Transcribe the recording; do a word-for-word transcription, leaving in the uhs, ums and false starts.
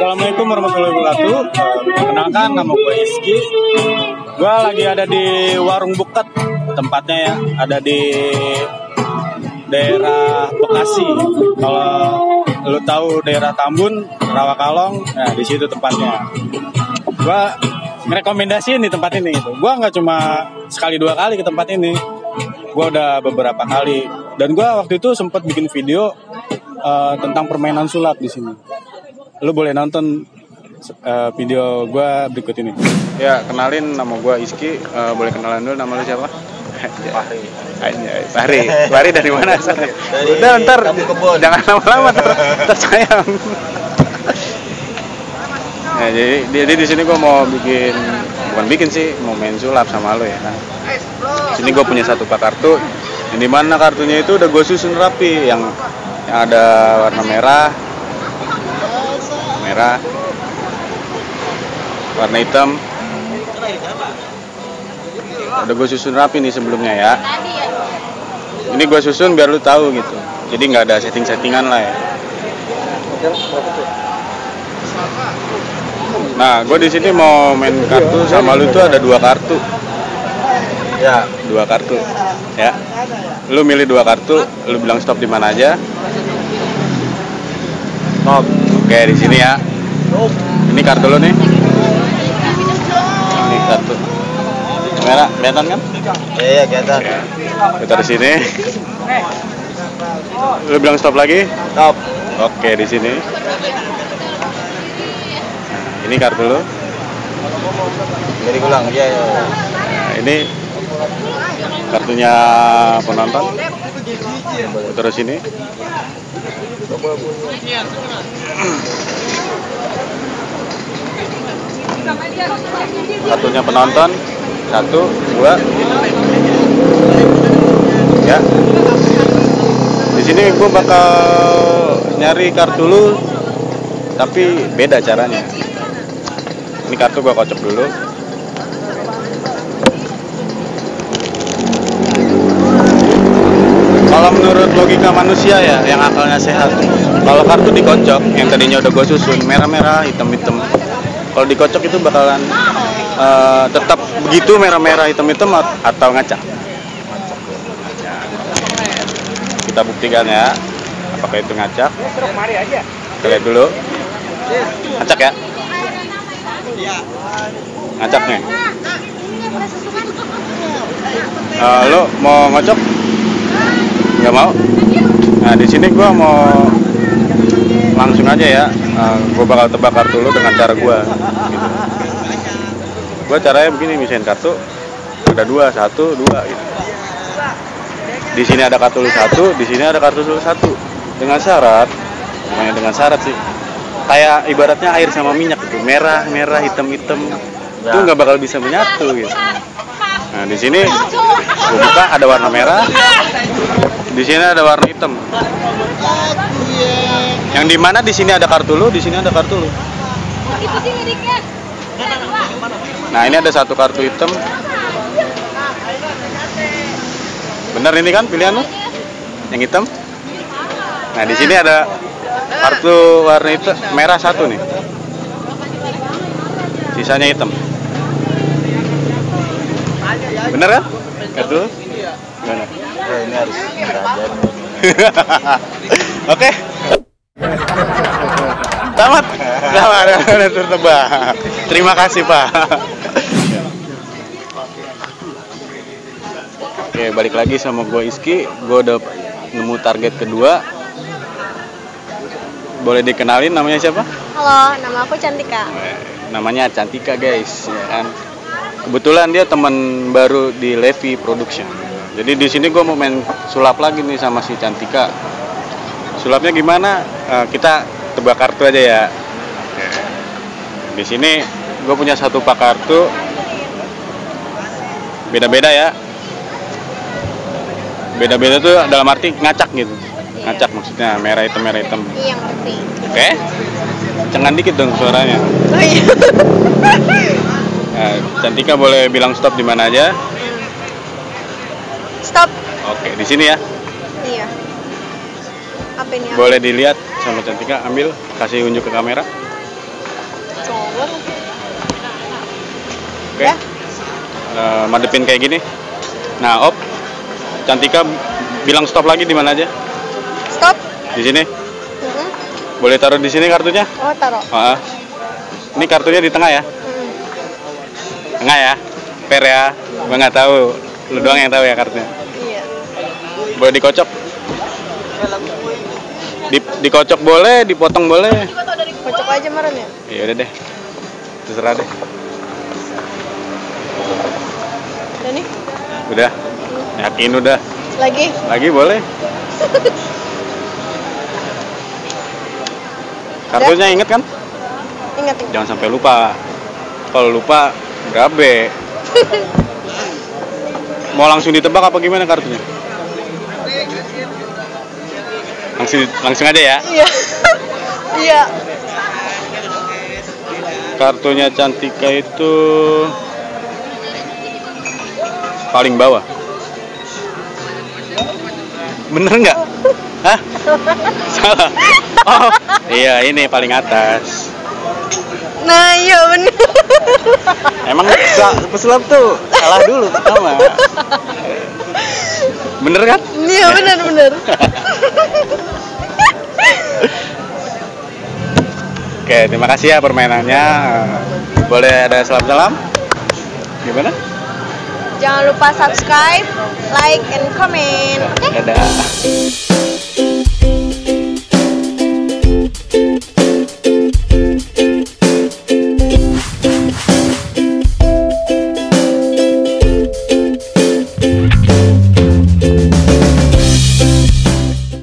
Assalamualaikum warahmatullahi wabarakatuh. Perkenalkan, nama gue Iski. Gue lagi ada di warung Buket, tempatnya ya, ada di daerah Bekasi. Kalau lu tahu daerah Tambun, Rawakalong, nah di situ tempatnya. Gue ngerekomendasiin di tempat ini gitu. Gue nggak cuma sekali dua kali ke tempat ini, gue udah beberapa kali. Dan gue waktu itu sempat bikin video uh, tentang permainan sulap di sini. Lu boleh nonton uh, video gue berikut ini. Ya, kenalin, nama gue Iski. Uh, boleh kenalan dulu, nama lu siapa? Fahri. Fahri. Fahri dari mana asalnya? Udah, ntar jangan lama-lama, ntar sayang. Nah, jadi jadi di sini gue mau bikin, bukan bikin sih, mau main sulap sama lu ya. Nah, di sini gue punya satu pak kartu. Yang dimana kartunya itu udah gue susun rapi, yang, yang ada warna merah, merah, warna hitam. Udah gue susun rapi nih sebelumnya ya. Ini gue susun biar lu tahu gitu. Jadi nggak ada setting-settingan lah ya. Nah, gue di sini mau main kartu sama lu tuh ada dua kartu. Ya, dua kartu. Ya. Lu milih dua kartu, lu bilang stop di mana aja. stop. Oke, di sini ya. Ini kartu lu nih. Ini kartu. Merah, kelihatan kan? Iya, iya, kelihatan. Lu taruh sini. Lu bilang stop lagi. Stop. Oke, di sini. Ini kartu lu. Jadi ulang, iya, iya. Nah, ini kartunya penonton. Terus ini. Kartunya penonton. Satu, dua. Ya. Di sini gue bakal nyari kartu lu, tapi beda caranya. Ini kartu gue kocok dulu. Kalau menurut logika manusia ya, yang akalnya sehat, kalau kartu dikocok, yang tadinya udah gue susun, merah-merah, hitam-hitam, kalau dikocok itu bakalan uh, tetap begitu merah-merah, hitam-hitam atau ngacak. Kita buktikan ya, apakah itu ngacak. Kita lihat dulu. Ngacak ya? Ngacak nih. Uh, lo mau ngocok? Nggak mau? Nah, di sini gue mau langsung aja ya. Uh, gue bakal tebak kartu lo dengan cara gue. Gitu. Gue caranya begini, misahin kartu. Ada dua, satu, dua. Gitu. Di sini ada kartu lo satu, di sini ada kartu lo satu. Dengan syarat, namanya dengan syarat sih. Kayak ibaratnya air sama minyak gitu, merah, merah, hitam, hitam, ya. Itu nggak bakal bisa menyatu gitu. Nah, di sini gue buka ada warna merah, di sini ada warna hitam. Yang dimana di sini ada kartu lu, di sini ada kartu lu. Nah, ini ada satu kartu hitam. Bener ini kan pilihan lu? Yang hitam. Nah, di sini ada kartu warna itu merah satu nih. Sisanya hitam. Bener kan? Kartu? Gimana? Ya, ini harus aja. Oke. Tamat. Tamat, udah tertebak. Terima kasih, Pak. Oke, balik lagi sama gue Iski. Gue udah nemu target kedua. Boleh dikenalin namanya siapa? Halo, nama aku Cantika. Namanya Cantika, guys. Ya kan? Kebetulan dia teman baru di Levi Production. Jadi di sini gue mau main sulap lagi nih sama si Cantika. Sulapnya gimana? Uh, kita tebak kartu aja ya. Di sini gue punya satu pak kartu. Beda-beda ya. Beda-beda tuh dalam arti ngacak gitu. Ngacak maksudnya merah hitam merah hitam. Iya, ngerti. Oke. Cengan dikit dong suaranya. Oh iya. Nah, Cantika boleh bilang stop di mana aja. Stop. Oke, di sini ya. Iya. Apa ini? Boleh dilihat sama Cantika, ambil, kasih unjuk ke kamera. Oke. Ya. Eh, madepin kayak gini. Nah, op. Cantika bilang stop lagi di mana aja? Stop. Di sini. Mm-mm. Boleh taruh di sini kartunya? Oh, taruh. Ah, ah. Ini kartunya di tengah ya? Mm. Tengah ya? Fair ya? Gua nggak tahu. Lu doang yang tahu ya kartunya. Iya. Boleh dikocok? Di, dikocok boleh, dipotong boleh. Kocok aja meren ya. Ya udah deh. Terserah deh. Udah nih. Udah. Yakin udah. Lagi. Lagi boleh. Kartunya inget kan? Ingat ingat. Jangan sampai lupa. Kalau lupa berabe. Mau langsung ditebak apa gimana kartunya? Langsung langsung aja ya. Iya. Iya. Kartunya Cantika itu paling bawah. Bener nggak? Hah? Salah. Oh, iya ini paling atas. Nah, iya bener. Emang pesulap tuh salah dulu pertama. Bener kan? Iya bener bener. Oke, terima kasih ya permainannya. Boleh ada salam-salam? Gimana? Jangan lupa subscribe, like, and comment. Oke? Dadah.